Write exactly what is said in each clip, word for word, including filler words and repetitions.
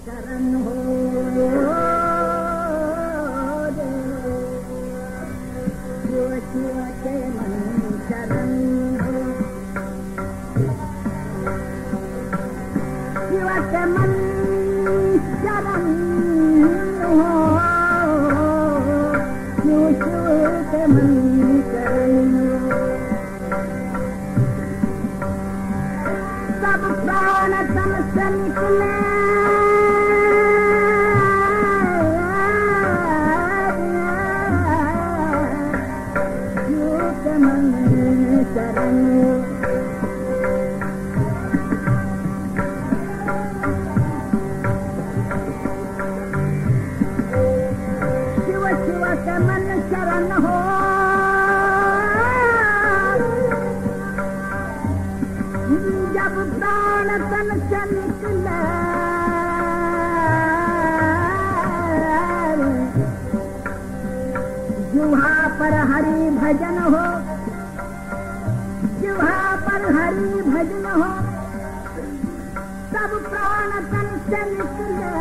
शरण हो शिव शिव के मन शरण हो शिव के मन शरण हो शिव शिव के मन शरण हो सब प्राण तन से निकले शिव के मन शरण शिव शिव के मन शरण हो जब प्राण तन से निकले जुहा पर हरि भजन हो जुहा पर हरि भजन हो सब प्राण तन से निकले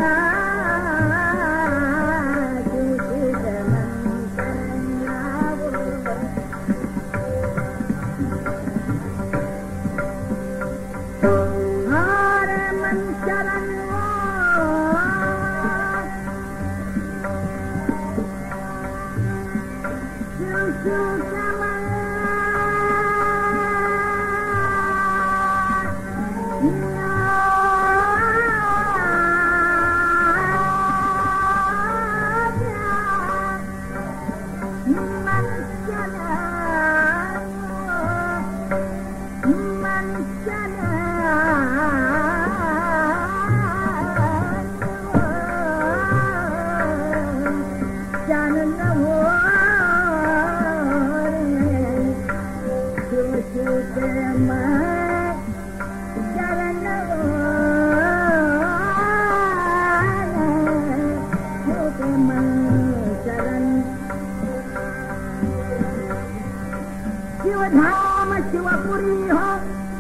शिवधाम शिवपुरी हो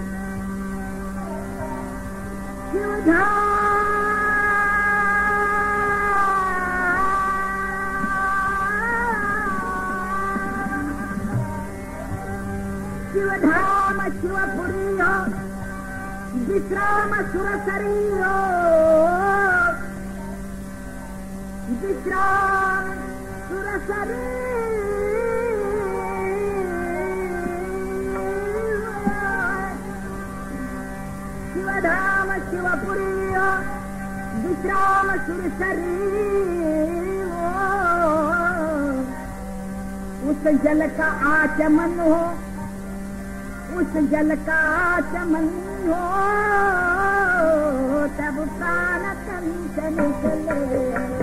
शिवधाम शिवधाम शिवपुरी हो विश्राम सुरसरी हो विश्राम सुरसरी शिवधाम शिवपुरी हो विश्राम सुरसरी हो उस जल का आचमन हो उस जल का आचमन हो तब प्राण तन से निकले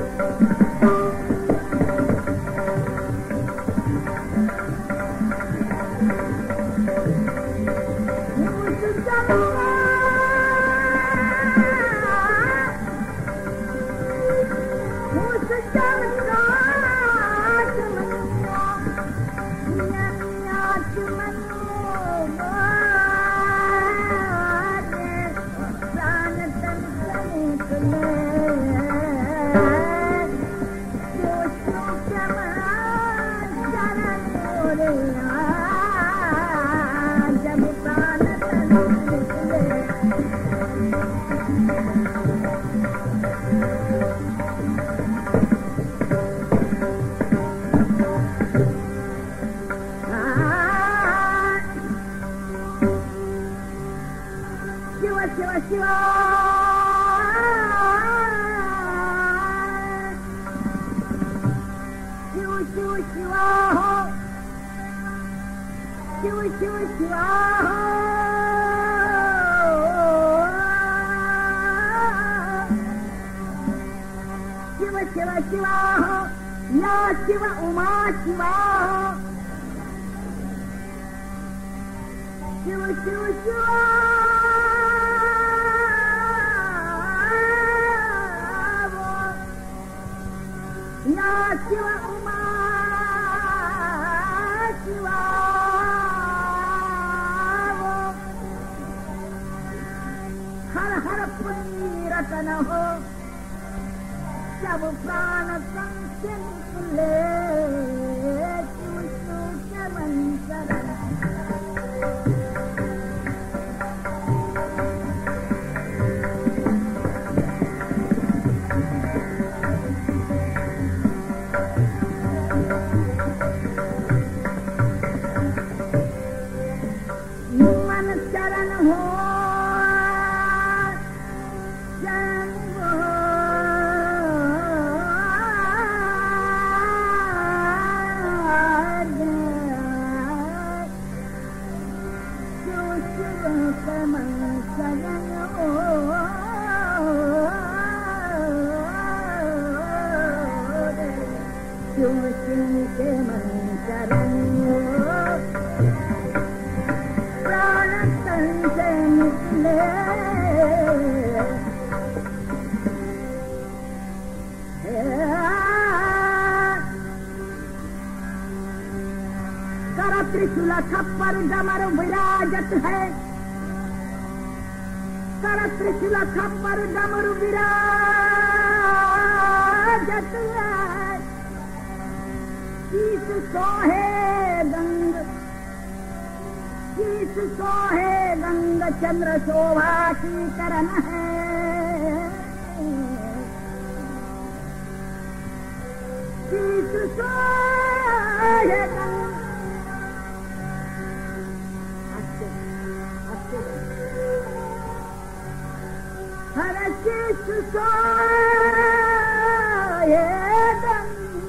शिव उमा शिवा शिव शिव शिवा या शिव उमा शिवा हर हर पुण्य रतन हो जब प्राण तन से निकले चूचू के मन शरण मन चरण हो के मन चरण प्राण तन से निकले कर त्रिशूल खप्पर डमर विराजत है कर त्रिशूल खप्पर डमर विराजत है शीश सोहे गंग शीश सोहे गंग चंद्र शोभा की करण है शीश सोहे गंग अच्छे अच्छे हर शीश सोहे गंग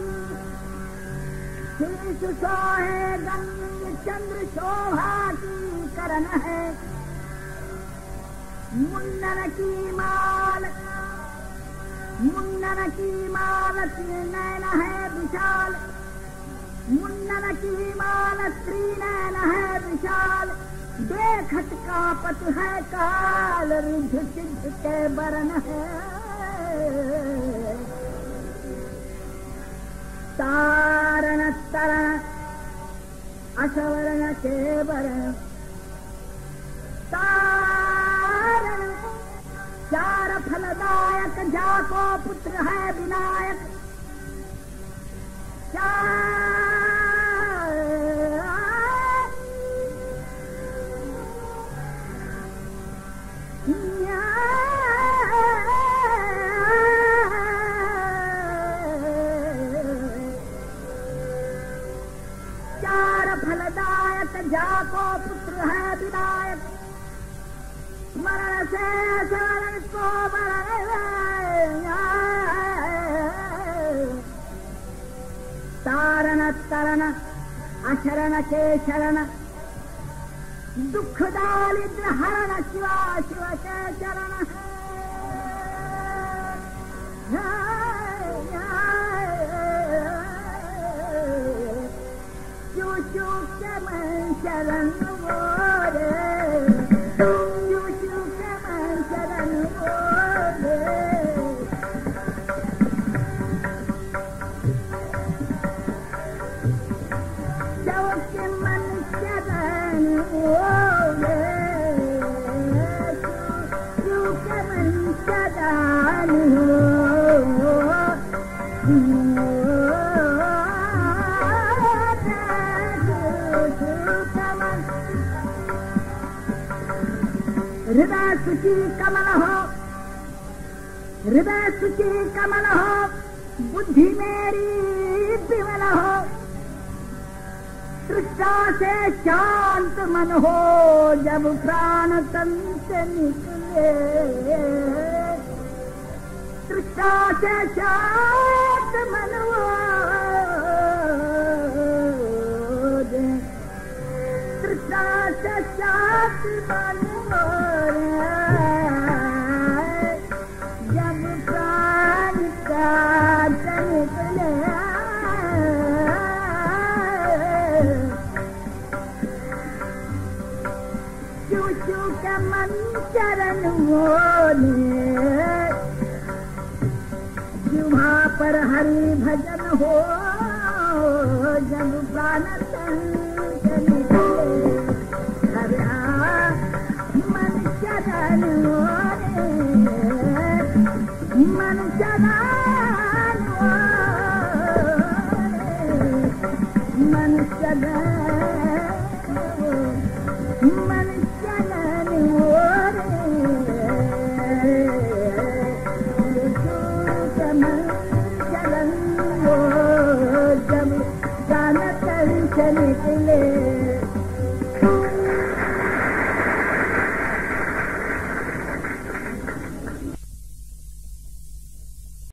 शीश सोहे गंग चंद्र शोभा की करण है मुंडन की माल मुंडन की माल त्रिनयन है विशाल मुंडन की माल त्रिनयन है विशाल देखत कापत है काल रिझ सिद्ध के बरन है तारण तरण अशवरण के बरण तारण चार फलदायक जाको पुत्र है विनायक चार फलदायक जाको पुत्र है विनायक मरण से शरण को मरण तारण तरण अशरण के शरण दुख दारिद्र हरण शिवा शिव के चरण चूचू के मन शरण मोरे चूचू के मन शरण मोरे जव के मन शरण मोरे चूचू के मन शरण हृदय सुची कमल हो हृदय सुची कमल हो बुद्धि मेरी विमल हो तृष्णा से शांत मन हो जब प्राण तन से निकले तृष्णा से शांत मन हो तृष्णा से शांत मन जब प्राण का निकले चूचू का मन चरण मोने जुम्हा पर हरि भजन हो जब प्राण तन से निकले मन चरण मोरे मन चरण निकले